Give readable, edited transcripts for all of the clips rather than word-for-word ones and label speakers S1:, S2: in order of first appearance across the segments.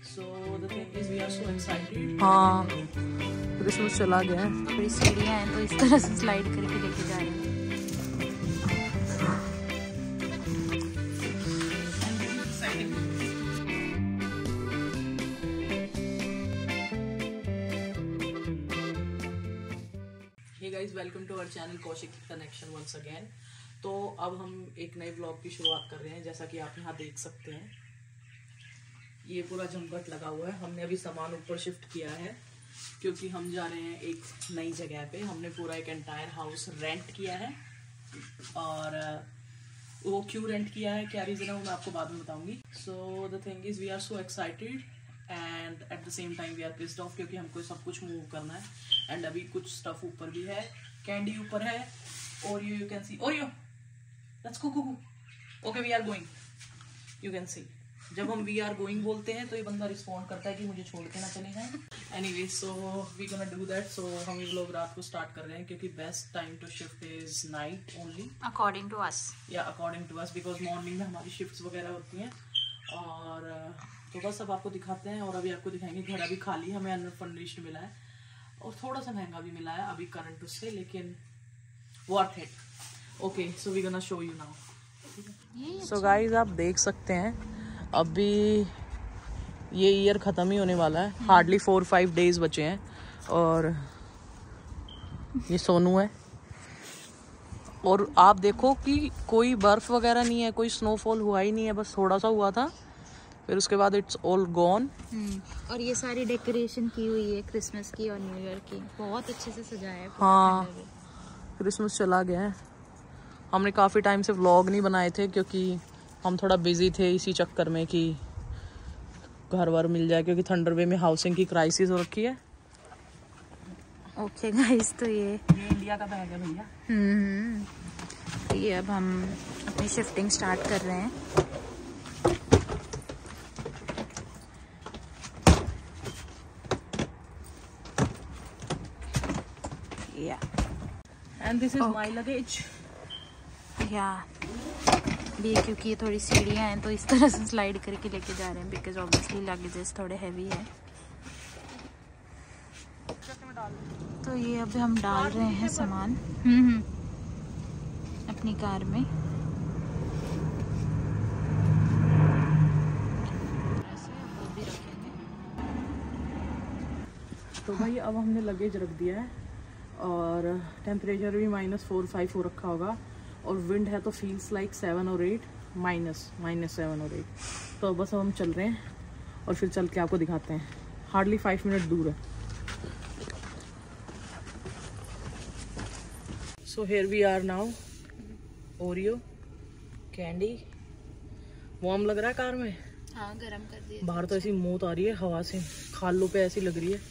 S1: So the thing is, we are so excited.
S2: हाँ, Christmas चला गया है।
S3: थोड़ी सीढ़ियाँ हैं तो इस तरह से स्लाइड करके लेके जा रहे हैं।
S1: Hey guys, welcome to our channel Kaushik connection once again। तो अब हम एक नए ब्लॉग की शुरुआत कर रहे हैं। जैसा कि आप यहाँ देख सकते हैं, ये पूरा झमघट लगा हुआ है। हमने अभी सामान ऊपर शिफ्ट किया है क्योंकि हम जा रहे हैं एक नई जगह पे। हमने पूरा एक एंटायर हाउस रेंट किया है, और वो क्यों रेंट किया है, क्या रीज़न है, वो मैं आपको बाद में बताऊंगी। So the thing is, we are so excited and at the same time we are pissed off, क्योंकि हमको सब कुछ मूव करना है। एंड अभी कुछ स्टफ ऊपर भी है, कैंडी ऊपर है, Oreo you can see, Oreo let's go, okay we are going, you can see. जब हम वी आर गोइंग बोलते हैं तो ये बंदा रिस्पॉन्ड करता है कि मुझे छोड़ के ना चले जाए। Anyway, so we gonna do that. So हम ये लोग रात को स्टार्ट कर रहे हैं क्योंकि best time to shift is night only,
S3: according to us.
S1: या according to us, because morning में हमारी शिफ्ट्स वगैरह होती हैं। और तो बस अब आपको दिखाते हैं, और अभी आपको दिखाएंगे। घर अभी खाली, हमें अनफर्निश्ड मिला है और थोड़ा सा महंगा भी मिला है अभी करंट उससे, लेकिन worth it. Okay, so we gonna show you now.
S2: So guys, आप देख सकते हैं अभी ये ईयर ख़त्म ही होने वाला है। हार्डली 4-5 डेज बचे हैं। और ये सोनू है, और आप देखो कि कोई बर्फ़ वगैरह नहीं है, कोई स्नोफॉल हुआ ही नहीं है, बस थोड़ा सा हुआ था, फिर उसके बाद इट्स ऑल गॉन।
S3: और ये सारी डेकोरेशन की हुई है क्रिसमस की और न्यू ईयर की, बहुत अच्छे से सजाया है।
S2: हाँ, क्रिसमस चला गया है। हमने काफ़ी टाइम से व्लॉग नहीं बनाए थे क्योंकि हम थोड़ा बिजी थे इसी चक्कर में कि घर वर मिल जाए, क्योंकि थंडर वे में हाउसिंग की क्राइसिस हो रखी है।
S3: ओके गाइस, तो ये
S1: इंडिया का बैग है भैया।
S3: तो ये अब हम अपनी शिफ्टिंग स्टार्ट कर रहे हैं।
S1: And this is my luggage.
S3: या भी क्योंकि ये थोड़ी सीढ़ियाँ हैं तो इस तरह से स्लाइड करके लेके जा रहे हैं, बिकॉज ऑब्वियसली लगेजेस थोड़े हैवी है। तो ये अब हम डाल रहे हैं सामान अपनी कार में।
S1: तो भाई अब हमने लगेज रख दिया है, और टेम्परेचर भी -4-5 हो रखा होगा, और विंड है तो फील्स लाइक 7 और 8 -7 और 8। तो बस अब हम चल रहे हैं और फिर चल के आपको दिखाते हैं। हार्डली 5 मिनट दूर है। So here we are now. Oreo candy warm लग रहा है कार में।
S3: हाँ, गरम कर दिया।
S1: बाहर तो ऐसी मौत आ रही है हवा से, खालों पे ऐसी लग रही है,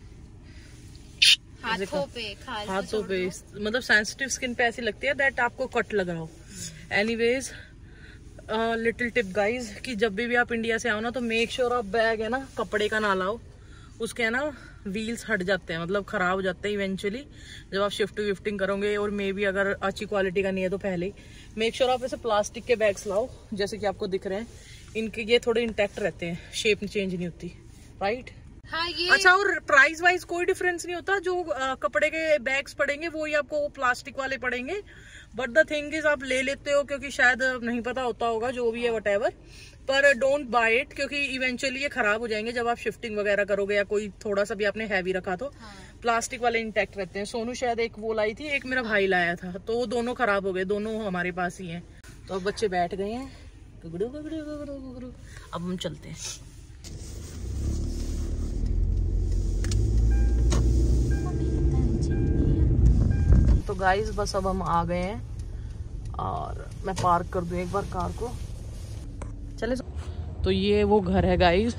S1: हाथों पे मतलब सेंसिटिव स्किन पे ऐसी लगती है दैट आपको कट लग रहा हो। एनीवेज, लिटिल टिप गाइज, कि जब भी आप इंडिया से आओ ना, तो मेक श्योर आप बैग है ना कपड़े का ना लाओ। उसके है ना व्हील्स हट जाते हैं, मतलब खराब हो जाते हैं इवेंचुअली जब आप शिफ्टिंग करोगे। और मे भी अगर अच्छी क्वालिटी का नहीं है तो पहले ही मेक श्योर आप ऐसे प्लास्टिक के बैग्स लाओ, जैसे कि आपको दिख रहे हैं। इनके ये थोड़े इंटैक्ट रहते हैं, शेप चेंज नहीं होती, राइट।
S3: हाँ, ये
S1: अच्छा, और प्राइस वाइज कोई डिफरेंस नहीं होता। जो कपड़े के बैग्स पड़ेंगे वो ही आपको प्लास्टिक वाले पड़ेंगे। बट द थिंग इज, आप ले लेते हो क्योंकि शायद नहीं पता होता होगा, जो भी है व्हाटएवर, पर डोंट बाय इट, क्योंकि इवेंचुअली ये खराब हो जाएंगे जब आप शिफ्टिंग वगैरह करोगे, या कोई थोड़ा सा भी आपने हैवी रखा तो। प्लास्टिक वाले इंटैक्ट रहते हैं। सोनू शायद एक वो लाई थी, एक मेरा भाई लाया था, तो वो दोनों खराब हो गए, दोनों हमारे पास ही हैं। तो अब बच्चे बैठ गए हैं, अब हम चलते हैं। तो गाइस, बस अब हम आ गए हैं, और मैं पार्क कर दूं एक बार कार को, चले। तो ये वो घर है guys.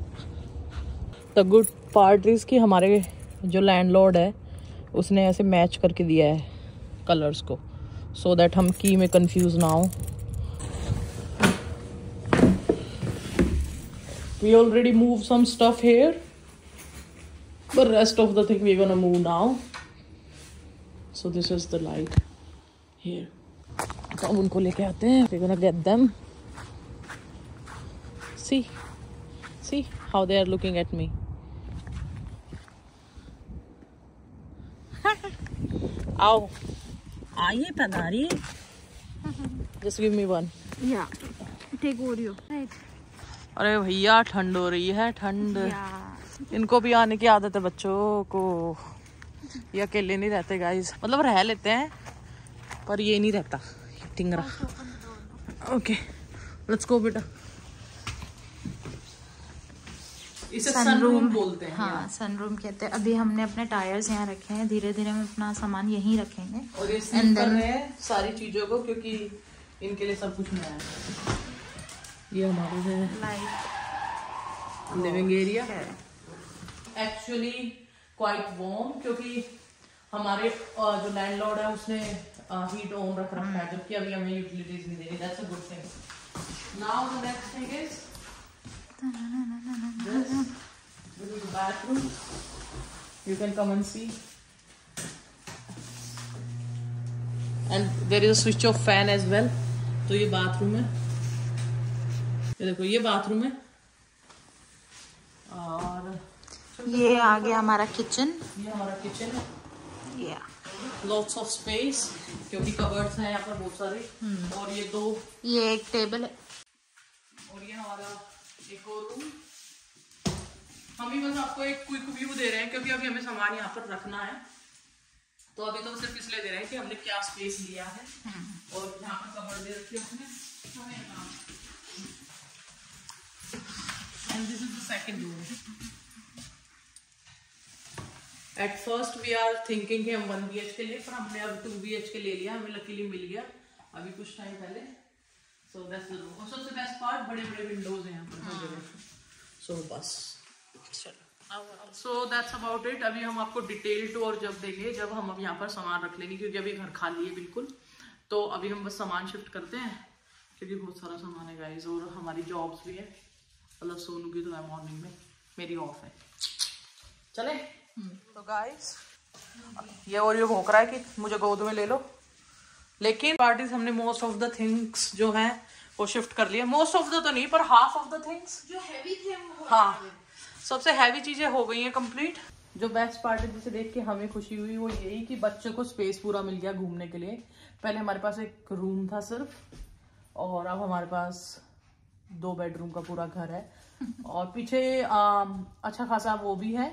S1: The good part is कि हमारे जो लैंडलॉर्ड है उसने ऐसे मैच करके दिया है कलर्स को, सो दैट हम की में कंफ्यूज ना हो। We already moved some stuff here, but rest of the thing we're gonna move now. So this is the light here. तो अब उनको लेके आते हैं, we're gonna get them. See.
S2: how they are looking at me. आओ आइए पधारिए. Just give me one.
S3: Yeah, take Oreo. Right.
S2: अरे भैया ठंड हो रही है, ठंड.
S3: Yeah.
S2: इनको भी आने की आदत है बच्चों को. ये अकेले नहीं रहते गाइस, मतलब रह लेते हैं पर ये नहीं रहता टिंगरा. ओके लेट्स गो बेटा. इसे सनरूम बोलते हैं.
S3: हाँ सनरूम कहते हैं. अभी हमने अपने टायर्स यहाँ रखे हैं, धीरे धीरे हम अपना सामान यहीं रखेंगे.
S2: और ये सील कर रहे हैं सारी चीजों को क्योंकि इनके लिए सब कुछ नया है. ये हमारे है living area. Actually quite warm क्योंकि हमारे जो लैंडलॉर्ड है उसने हीट ऑन रख रखा है जबकि अभी हमें यूटिलिटीज नहीं दे रही. That's a good thing. Now the next thing is this is the bathroom. You can come and see. And there is a switch of fan as well. तो ये बाथरूम है. ये देखो ये बाथरूम है. और
S3: ये आ गया हमारा किचन.
S2: ये हमारा किचन है.
S3: Yeah.
S2: Lots of space क्योंकि कबर्ड्स हैं यहाँ पर बहुत सारे. और ये दो.
S3: ये एक टेबल है.
S2: और ये हमारा एक और रूम. हम भी बस आपको एक क्विक व्यू दे रहे हैं क्योंकि अभी हमें सामान यहाँ पर रखना है. तो अभी तो सिर्फ इसलिए दे रहे हैं कि हमने क्या स्पेस लिया है. और यहाँ पर कबर्ड दे रखी है उसने. And this is the second room. At first we are thinking कि हम 1 BHK ले, पर हमने अब 2 BHK ले लिया. हमें लकीली मिल गया अभी कुछ टाइम पहले. So that's the room. और सबसे बेस्ट पार्ट बड़े बड़े विंडोज हैं यहाँ पर. So बस. So that's about it. अभी हम आपको डिटेल टूर जब देंगे जब हम अब यहाँ पर सामान रख लेंगे क्योंकि अभी घर खाली है बिल्कुल. तो अभी हम बस सामान शिफ्ट करते हैं क्योंकि बहुत सारा सामान है गाइस. और हमारी जॉब्स भी है. मतलब सोनू की तो है मॉर्निंग में, मेरी ऑफ है. चले. तो गाइस ये और ये भौंक रहा है कि मुझे गोद में ले लो. लेकिन पार्टीज हमने मोस्ट ऑफ द थिंग्स जो हैं वो शिफ्ट कर लिया. मोस्ट ऑफ द तो नहीं पर हाफ ऑफ द थिंग्स
S3: जो हैवी थे वो.
S2: हाँ सबसे हैवी चीजें हो गई हैं कंप्लीट. जो बेस्ट पार्ट है जिसे देख के हमें खुशी हुई वो यही कि बच्चों को स्पेस पूरा मिल गया घूमने के लिए. पहले हमारे पास एक रूम था सिर्फ और अब हमारे पास 2 बेडरूम का पूरा घर है. और पीछे अच्छा खासा वो भी है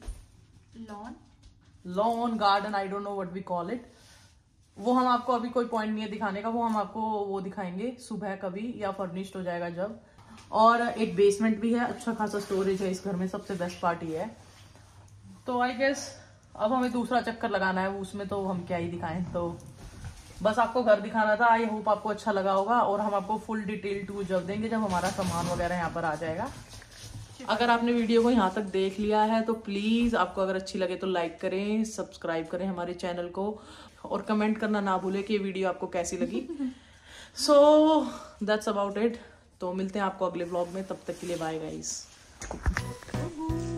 S2: lawn garden. I don't know what we call it. वो हम आपको अभी कोई पॉइंट नहीं है दिखाने का. वो हम आपको वो दिखाएंगे सुबह कभी या फर्निश्ड हो जाएगा जब. और एक बेसमेंट भी है. अच्छा खासा स्टोरेज है इस घर में. सबसे बेस्ट पार्ट ये है. तो आई गेस अब हमें दूसरा चक्कर लगाना है. उसमें तो हम क्या ही दिखाएं. तो बस आपको घर दिखाना था. आई होप आपको अच्छा लगा होगा. और हम आपको फुल डिटेल टूर जब देंगे जब हमारा सामान वगैरह यहाँ पर आ जाएगा. अगर आपने वीडियो को यहाँ तक देख लिया है तो प्लीज आपको अगर अच्छी लगे तो लाइक करें, सब्सक्राइब करें हमारे चैनल को और कमेंट करना ना भूलें कि ये वीडियो आपको कैसी लगी. So that's about it. तो मिलते हैं आपको अगले व्लॉग में. तब तक के लिए बाय गाइस.